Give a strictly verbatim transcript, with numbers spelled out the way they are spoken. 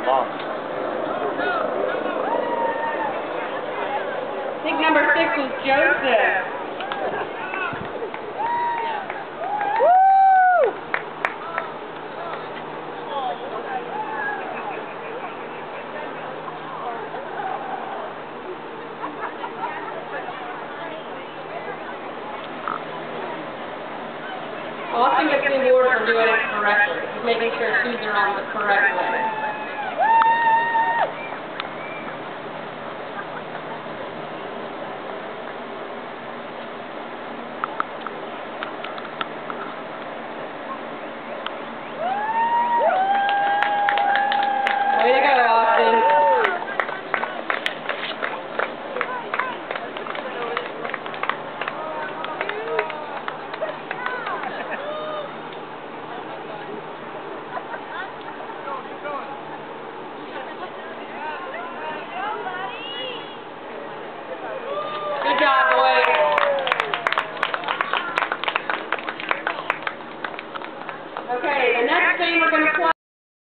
the ball. I think number six was Joseph. Austin gets the award for doing it correctly. He's making sure shoes are on the correct way. Way to go, Austin. Good job, boys. Okay, the next thing we're